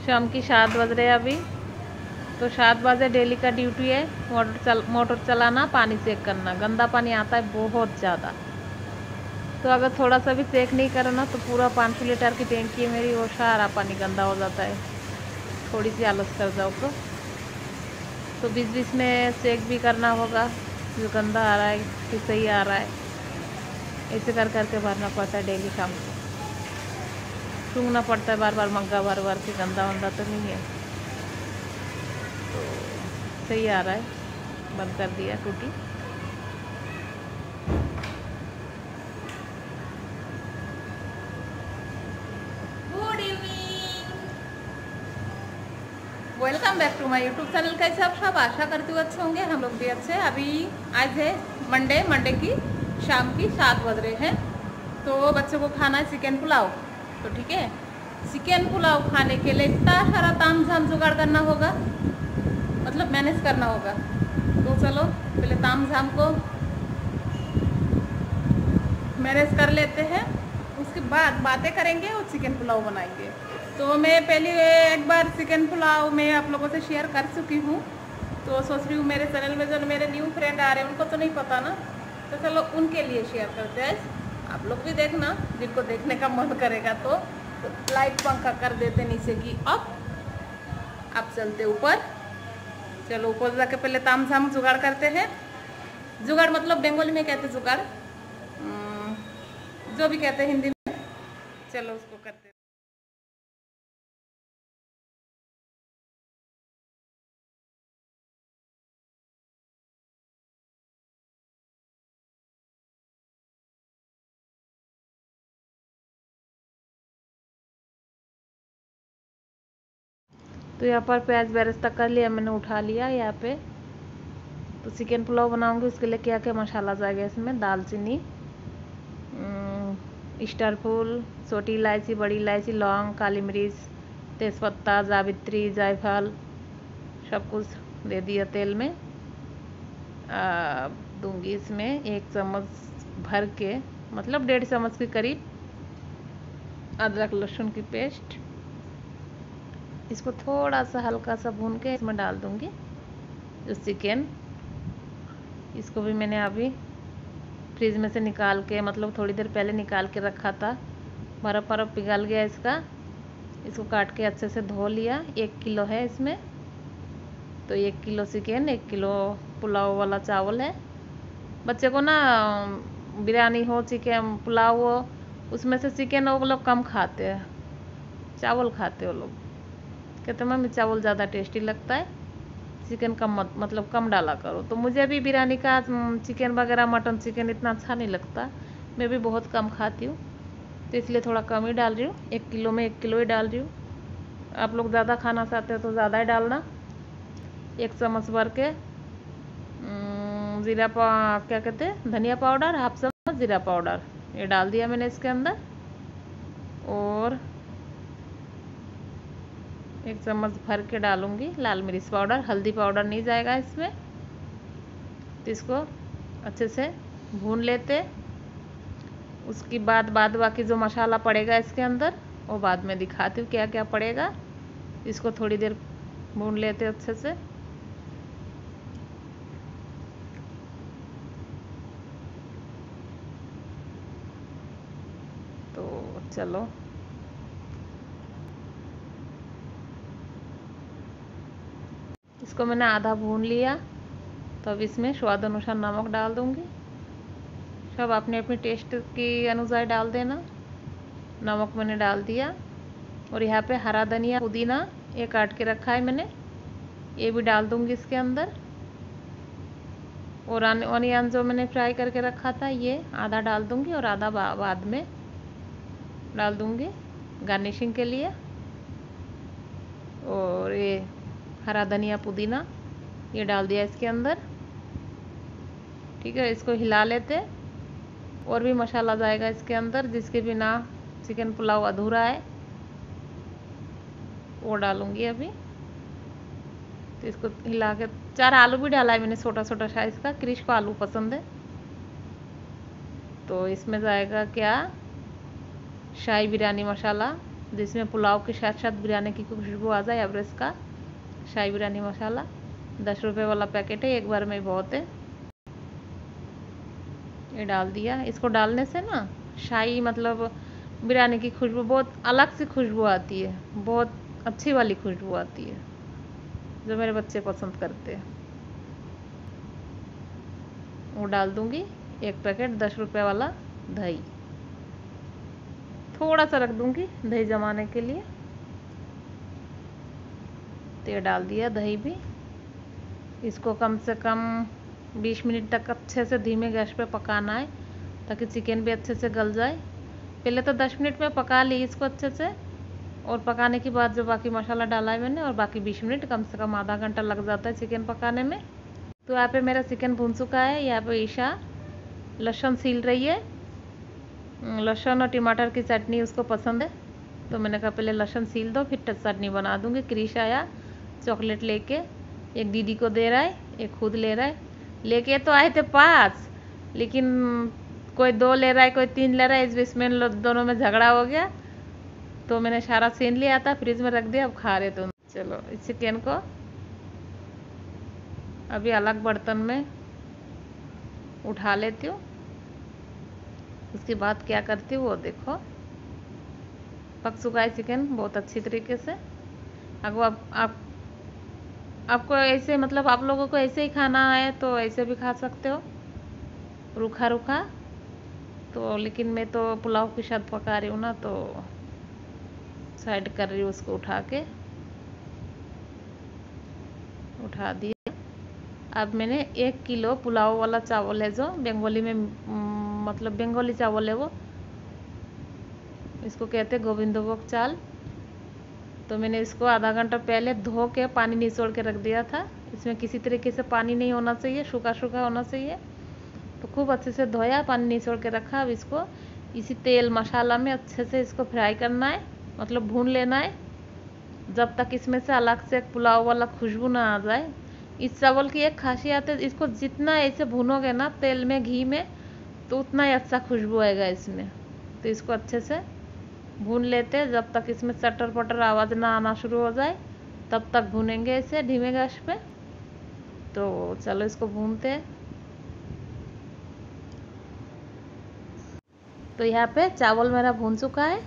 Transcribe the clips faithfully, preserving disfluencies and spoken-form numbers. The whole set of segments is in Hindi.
शाम की सात बज रहे हैं अभी। तो सात बजे डेली का ड्यूटी है मोटर चल मोटर चलाना, पानी चेक करना। गंदा पानी आता है बहुत ज़्यादा, तो अगर थोड़ा सा भी चेक नहीं करना तो पूरा पाँच सौ लीटर की टैंकी है मेरी, वो सारा पानी गंदा हो जाता है थोड़ी सी आलस कर जाओ तो। तो बीच बीच में चेक भी करना होगा, जो गंदा आ रहा है कि सही आ रहा है, ऐसे कर करके भरना पड़ता है डेली शाम को। सूंघना पड़ता है बार बार मग्गा भर भर के, गंदा वंदा तो नहीं है। तो सही आ रहा है, बंद कर दिया टूटी। Good evening, welcome back to my YouTube channel. कैसे आप सब, आशा करती हूँ अच्छे होंगे, हम लोग भी अच्छे। अभी आज है मंडे, मंडे की शाम की सात बज रहे हैं। तो बच्चों को खाना है चिकन पुलाव। तो ठीक है, चिकन पुलाव खाने के लिए इतना सारा ताम झाम जुगाड़ करना होगा, मतलब मैनेज करना होगा। तो चलो पहले ताम झाम को मैनेज कर लेते हैं, उसके बाद बातें करेंगे और चिकन पुलाव बनाएंगे। तो मैं पहले एक बार चिकन पुलाव मैं आप लोगों से शेयर कर चुकी हूँ, तो सोच रही हूँ मेरे चैनल में जो मेरे न्यू फ्रेंड आ रहे हैं उनको तो नहीं पता ना, तो चलो उनके लिए शेयर करते हैं। आप लोग भी देखना, जिनको देखने का मन करेगा तो, तो लाइट पंखा कर देते नीचे की अप। आप चलते ऊपर, चलो ऊपर जाके पहले ताम झाम जुगाड़ करते हैं। जुगाड़ मतलब बंगाली में कहते जुगाड़, जो भी कहते हैं हिंदी में, चलो उसको करते हैं। तो यहाँ पर प्याज बेरेस्ता कर लिया मैंने, उठा लिया यहाँ पे। तो चिकन पुलाव बनाऊंगी, उसके लिए क्या क्या मसाला जाएगा इसमें: दालचीनी, स्टार फूल, छोटी इलायची, बड़ी इलायची, लौंग, काली मिर्च, तेज़पत्ता, जावित्री, जायफल, सब कुछ दे दिया तेल में। आ, दूंगी इसमें एक चम्मच भर के, मतलब डेढ़ चम्मच के करीब अदरक लहसुन की पेस्ट। इसको थोड़ा सा हल्का सा भून के इसमें डाल दूंगी जो चिकन। इसको भी मैंने अभी फ्रिज में से निकाल के, मतलब थोड़ी देर पहले निकाल के रखा था, बर्फ़ बर्फ़ पिघल गया इसका। इसको काट के अच्छे से धो लिया। एक किलो है इसमें, तो एक किलो चिकन, एक किलो पुलाव वाला चावल है। बच्चे को ना बिरयानी हो, चिकन पुलाव हो, उसमें से चिकन वो लोग कम खाते हैं, चावल खाते हैं वो लोग। कहते मम्मी चावल ज़्यादा टेस्टी लगता है, चिकन कम मत, मतलब कम डाला करो। तो मुझे भी बिरयानी का चिकन वगैरह, मटन चिकन इतना अच्छा नहीं लगता, मैं भी बहुत कम खाती हूँ, तो इसलिए थोड़ा कम ही डाल रही हूँ। एक किलो में एक किलो ही डाल रही हूँ। आप लोग ज़्यादा खाना चाहते हो तो ज़्यादा ही डालना। एक चम्मच भर के ज़ीरा पा क्या कहते हैं धनिया पाउडर, हाफ चम्मच ज़ीरा पाउडर, ये डाल दिया मैंने इसके अंदर। और एक चम्मच भर के डालूंगी लाल मिर्च पाउडर, हल्दी पाउडर नहीं जाएगा इसमें। तो इसको अच्छे से भून लेते। उसके बाद बाद बाकी जो मसाला पड़ेगा इसके अंदर वो बाद में दिखाती हूँ क्या क्या पड़ेगा। इसको थोड़ी देर भून लेते अच्छे से। तो चलो इसको मैंने आधा भून लिया, तो अब इसमें स्वाद अनुसार नमक डाल दूंगी। सब अपने अपने टेस्ट के अनुसार डाल देना। नमक मैंने डाल दिया। और यहाँ पे हरा धनिया, पुदीना ये काट के रखा है मैंने, ये भी डाल दूंगी इसके अंदर। और ऑनियन जो मैंने फ्राई करके रखा था ये आधा डाल दूंगी, और आधा बाद में डाल दूंगी गार्निशिंग के लिए। और ये हरा धनिया, पुदीना ये डाल दिया इसके अंदर। ठीक है, इसको हिला लेते। और भी मसाला जाएगा इसके अंदर, जिसके बिना चिकन पुलाव अधूरा है, वो डालूंगी अभी। तो इसको हिला के, चार आलू भी डाला है मैंने छोटा छोटा साइज का, क्रिश को आलू पसंद है। तो इसमें जाएगा क्या, शाही बिरयानी मसाला, जिसमें पुलाव के साथ साथ बिरयानी की खुशबू आ जाए। एवरेस्ट का शाही बिरयानी मसाला दस रुपये वाला पैकेट है, एक बार में बहुत है। ये डाल दिया। इसको डालने से ना शाही मतलब बिरयानी की खुशबू बहुत अलग सी खुशबू आती है, बहुत अच्छी वाली खुशबू आती है जो मेरे बच्चे पसंद करते हैं। वो डाल दूंगी एक पैकेट दस रुपये वाला दही, थोड़ा सा रख दूंगी दही जमाने के लिए। तो ये डाल दिया दही भी। इसको कम से कम बीस मिनट तक अच्छे से धीमे गैस पे पकाना है ताकि चिकन भी अच्छे से गल जाए। पहले तो दस मिनट में पका ली इसको अच्छे से, और पकाने के बाद जो बाकी मसाला डाला है मैंने, और बाकी बीस मिनट कम से कम आधा घंटा लग जाता है चिकन पकाने में। तो यहाँ पे मेरा चिकन भून चुका है। यहाँ पे ईशा लहसुन छील रही है। लहसुन और टमाटर की चटनी उसको पसंद है, तो मैंने कहा पहले लहसुन छील दो फिर चटनी बना दूंगी। क्रिश आया चॉकलेट लेके, एक दीदी को दे रहा है, एक खुद ले रहा है। लेके तो आए थे पाँच, लेकिन कोई दो ले रहा है कोई तीन ले रहा है, इस बीच में दोनों में झगड़ा हो गया। तो मैंने सारा छीन लिया था, फ्रिज में रख दिया, अब खा रहे थे। चलो इस चिकन को अभी अलग बर्तन में उठा लेती हूँ। उसके बाद क्या करती हूँ वो देखो। पक चुका है चिकन बहुत अच्छी तरीके से। अब आप, आप आपको ऐसे मतलब आप लोगों को ऐसे ही खाना है तो ऐसे भी खा सकते हो, रूखा रूखा। तो लेकिन मैं तो पुलाव के साथ पका रही हूँ ना, तो साइड कर रही हूँ उसको उठा के। उठा दिया। अब मैंने एक किलो पुलाव वाला चावल है जो बंगाली में मतलब बंगाली चावल है वो, इसको कहते हैं गोविंदभोग चाल। तो मैंने इसको आधा घंटा पहले धो के पानी निचोड़ के रख दिया था। इसमें किसी तरीके से पानी नहीं होना चाहिए, सूखा सूखा होना चाहिए। तो खूब अच्छे से धोया, पानी निचोड़ के रखा। अब इसको इसी तेल मसाला में अच्छे से इसको फ्राई करना है, मतलब भून लेना है, जब तक इसमें से अलग से एक पुलाव वाला खुशबू ना आ जाए। इस चावल की एक खासियत है, इसको जितना ऐसे भूनोगे ना तेल में घी में, तो उतना ही अच्छा खुशबू आएगा इसमें। तो इसको अच्छे से भून लेते हैं, जब तक इसमें चटर पटर आवाज़ ना आना शुरू हो जाए तब तक भूनेंगे इसे धीमे गैस पे। तो चलो इसको भूनते हैं। तो यहाँ पे चावल मेरा भून चुका है।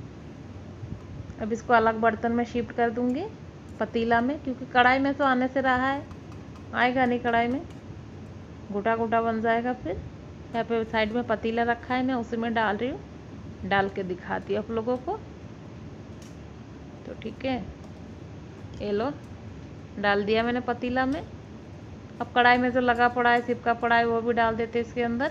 अब इसको अलग बर्तन में शिफ्ट कर दूंगी, पतीला में, क्योंकि कढ़ाई में तो आने से रहा है, आएगा नहीं कढ़ाई में, घुटा घुटा बन जाएगा फिर। यहाँ पे साइड में पतीला रखा है, मैं उसी में डाल रही हूँ, डाल के दिखाती हूँ आप लोगों को। तो ठीक है, ये लो डाल दिया मैंने पतीला में। अब कढ़ाई में जो लगा पड़ा है चिपका पड़ा है वो भी डाल देते इसके अंदर।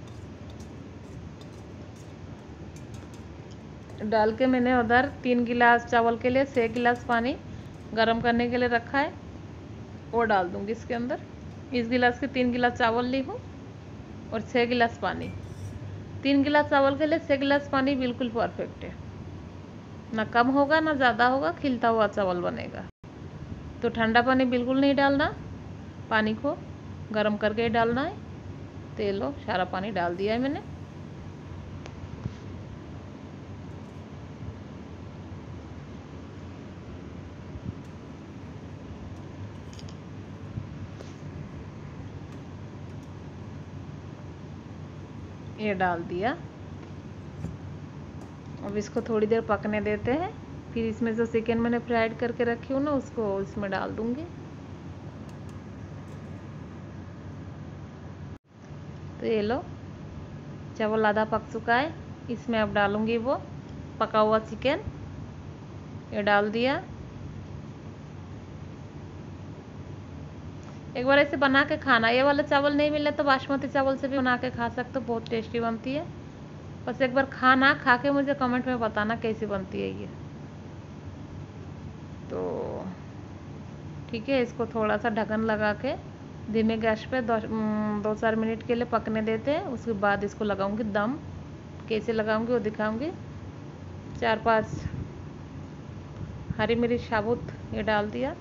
डाल के मैंने उधर तीन गिलास चावल के लिए छः गिलास पानी गरम करने के लिए रखा है, वो डाल दूंगी इसके अंदर। इस गिलास के तीन गिलास चावल ली हूँ और छः गिलास पानी। तीन गिलास चावल के लिए छः गिलास पानी बिल्कुल परफेक्ट है, ना कम होगा ना ज़्यादा होगा, खिलता हुआ चावल बनेगा। तो ठंडा पानी बिल्कुल नहीं डालना, पानी को गर्म करके ही डालना है। तो लो सारा पानी डाल दिया है मैंने। ये डाल दिया। अब इसको थोड़ी देर पकने देते हैं, फिर इसमें जो चिकन मैंने फ्राइड करके रखी हूँ ना उसको इसमें डाल दूंगी। तो ये लो चावल आधा पक चुका है, इसमें अब डालूंगी वो पका हुआ चिकन। ये डाल दिया। एक बार ऐसे बना के खाना, ये वाला चावल नहीं मिले तो बासमती चावल से भी बना के खा सकते हो, बहुत टेस्टी बनती है। बस एक बार खाना, खा के मुझे कमेंट में बताना कैसी बनती है ये। तो ठीक है, इसको थोड़ा सा ढक्कन लगा के धीमे गैस पे दो, दो चार मिनट के लिए पकने देते हैं। उसके बाद इसको लगाऊंगी दम। कैसे लगाऊंगी वो दिखाऊंगी। चार पांच हरी मिर्च साबुत ये डाल दिया।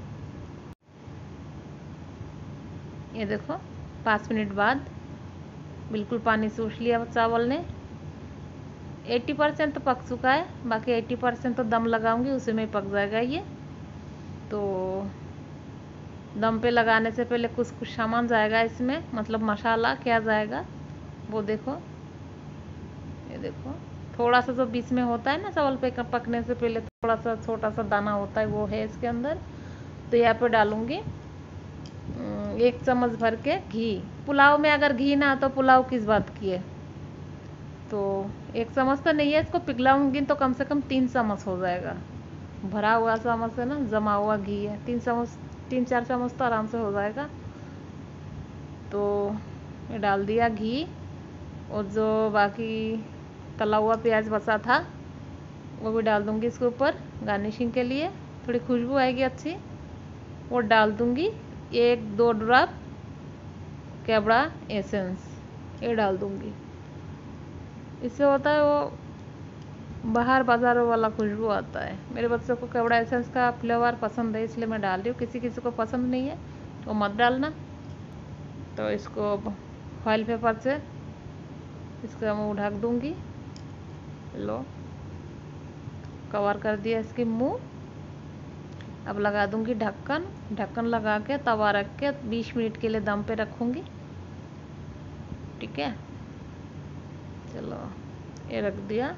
ये देखो पाँच मिनट बाद बिल्कुल पानी सूख लिया चावल ने। अस्सी परसेंट तो पक चुका है, बाकी अस्सी परसेंट तो दम लगाऊंगी, उसी में ही पक जाएगा ये। तो दम पे लगाने से पहले कुछ कुछ सामान जाएगा इसमें, मतलब मसाला क्या जाएगा वो देखो। ये देखो थोड़ा सा जो बीच में होता है ना चावल पे पकने से पहले थोड़ा सा छोटा सा दाना होता है, वो है इसके अंदर। तो यहाँ पे डालूंगी एक चम्मच भर के घी। पुलाव में अगर घी ना तो पुलाव किस बात की है। तो एक चम्मच तो नहीं है, इसको पिघलाऊंगी तो कम से कम तीन चम्मच हो जाएगा। भरा हुआ चम्मच है ना, जमा हुआ घी है, तीन चम्मच तीन चार चम्मच तो आराम से हो जाएगा। तो ये डाल दिया घी, और जो बाकी तला हुआ प्याज बचा था वो भी डाल दूंगी इसके ऊपर गार्निशिंग के लिए, थोड़ी खुशबू आएगी अच्छी। वो डाल दूंगी एक दो ड्रॉप केवड़ा एसेंस, ये डाल दूंगी। इससे होता है वो बाहर बाजारों वाला खुशबू आता है। मेरे बच्चों को केवड़ा एसेंस का फ्लेवर पसंद है, इसलिए मैं डाल रही हूँ। किसी किसी को पसंद नहीं है वो मत डालना। तो इसको फॉइल पेपर से इसका मुंह ढक दूंगी। लो कवर कर दिया इसकी मुंह। अब लगा दूंगी ढक्कन। ढक्कन लगा के तवा रख के बीस मिनट के लिए दम पे रखूंगी। ठीक है, चलो ये रख दिया।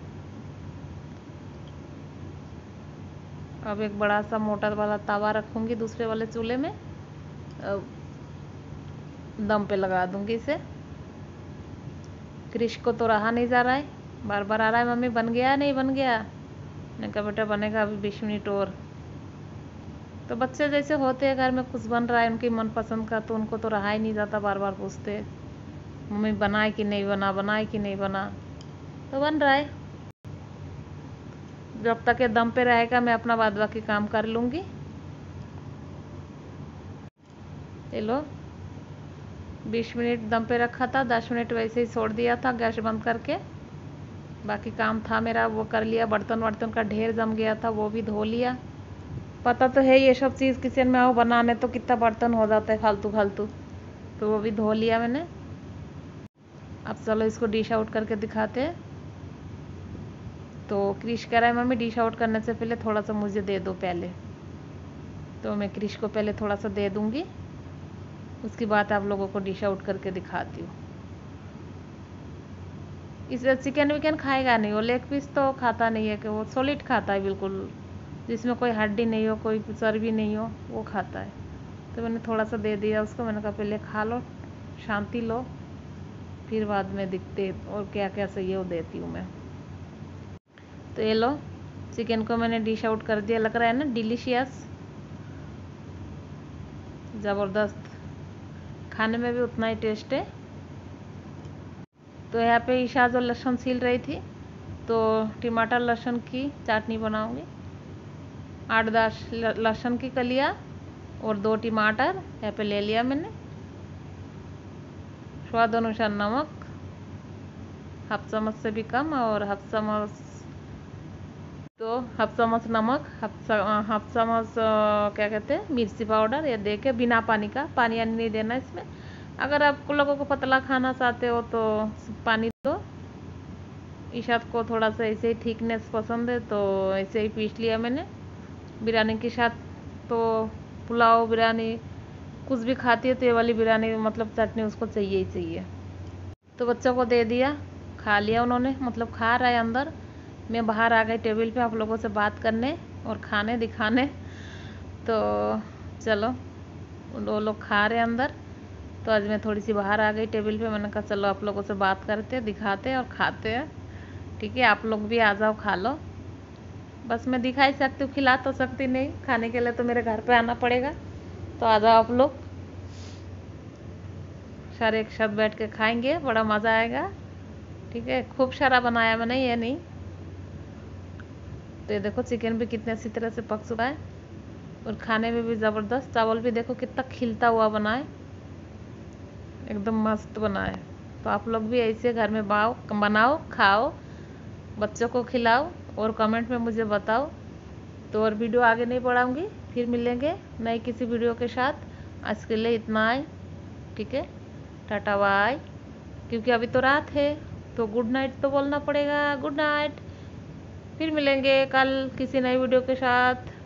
अब एक बड़ा सा मोटा वाला तवा रखूंगी दूसरे वाले चूल्हे में, अब दम पे लगा दूंगी इसे। क्रिश को तो रहा नहीं जा रहा है, बार बार आ रहा है मम्मी बन गया नहीं बन गया। मैंने कहा बेटा बनेगा अभी बीस मिनट और। तो बच्चे जैसे होते हैं घर में, कुछ बन रहा है उनकी मनपसंद का, तो उनको तो रहा ही नहीं जाता, बार बार पूछते मम्मी बनाए कि नहीं बना, बनाए कि नहीं बना। तो बन रहा है। जब तक ये दम पे रहेगा मैं अपना बाद बाकी काम कर लूँगी। ये लो बीस मिनट दम पे रखा था, दस मिनट वैसे ही छोड़ दिया था गैस बंद करके। बाकी काम था मेरा वो कर लिया। बर्तन वर्तन का ढेर जम गया था वो भी धो लिया। पता तो है ये सब चीज़ किचन में आओ बनाने तो कितना बर्तन हो जाता है फालतू फालतू, तो वो भी धो लिया मैंने। अब चलो इसको डिश आउट करके दिखाते हैं। तो क्रिश कह रहा है मम्मी डिश आउट करने से पहले थोड़ा सा मुझे दे दो पहले। तो मैं क्रिश को पहले थोड़ा सा दे दूंगी, उसके बाद आप लोगों को डिश आउट करके दिखाती हूँ। इस चिकन विकन खाएगा नहीं, वो लेग पीस तो खाता नहीं है, कि वो सॉलिड खाता है बिल्कुल, जिसमें कोई हड्डी नहीं हो कोई चर्बी नहीं हो वो खाता है। तो मैंने थोड़ा सा दे दिया उसको। मैंने कहा पहले खा लो, शांति लो, फिर बाद में दिखते और क्या क्या चाहिए वो देती हूँ मैं। तो ये लो चिकन को मैंने डिश आउट कर दिया। लग रहा है ना डिलीशियस, ज़बरदस्त, खाने में भी उतना ही टेस्ट है। तो यहाँ पे ईशा जो लहसुन छील रही थी, तो टमाटर लहसुन की चटनी बनाऊंगी। आठ दस लहसुन की कलियाँ और दो टमाटर यहाँ पे ले लिया मैंने। स्वाद अनुसार नमक, हाफ चम्मच से भी कम, और हाफ चम्मच तो हाफ चम्मच नमक, हाफ हाफ चम्मच क्या कहते हैं मिर्ची पाउडर, ये दे के बिना पानी का, पानी यानी नहीं देना इसमें। अगर आप लोगों को पतला खाना चाहते हो तो पानी दो। ईशाद को थोड़ा सा ऐसे ही थिकनेस पसंद है तो ऐसे ही पीस लिया मैंने। बिरयानी के साथ तो पुलाव बिरयानी कुछ भी खाती है तो ये वाली बिरयानी मतलब चटनी उसको चाहिए ही चाहिए। तो बच्चों को दे दिया, खा लिया उन्होंने, मतलब खा रहा है अंदर। मैं बाहर आ गई टेबल पे आप लोगों से बात करने और खाने दिखाने। तो चलो वो लोग खा रहे अंदर, तो आज मैं थोड़ी सी बाहर आ गई टेबल पे। मैंने कहा चलो आप लोगों से बात करते दिखाते और खाते हैं। ठीक है, आप लोग भी आ जाओ खा लो। बस मैं दिखा ही सकती हूँ, खिला तो सकती नहीं। खाने के लिए तो मेरे घर पे आना पड़ेगा। तो आ जाओ आप लोग, सारे एक साथ बैठ के खाएंगे, बड़ा मज़ा आएगा। ठीक है, खूब सारा बनाया मैंने, ये नहीं। तो ये देखो चिकन भी कितने अच्छी तरह से पक चुका है और खाने में भी ज़बरदस्त। चावल भी देखो कितना खिलता हुआ बना है, एकदम मस्त बना है। तो आप लोग भी ऐसे घर में बाओ बनाओ, खाओ, बच्चों को खिलाओ और कमेंट में मुझे बताओ। तो और वीडियो आगे नहीं बढ़ाऊंगी, फिर मिलेंगे नई किसी वीडियो के साथ। आज के लिए इतना है। ठीक है, टाटा बाय, क्योंकि अभी तो रात है। तो गुड नाइट तो बोलना पड़ेगा। Good night. फिर मिलेंगे कल किसी नई वीडियो के साथ।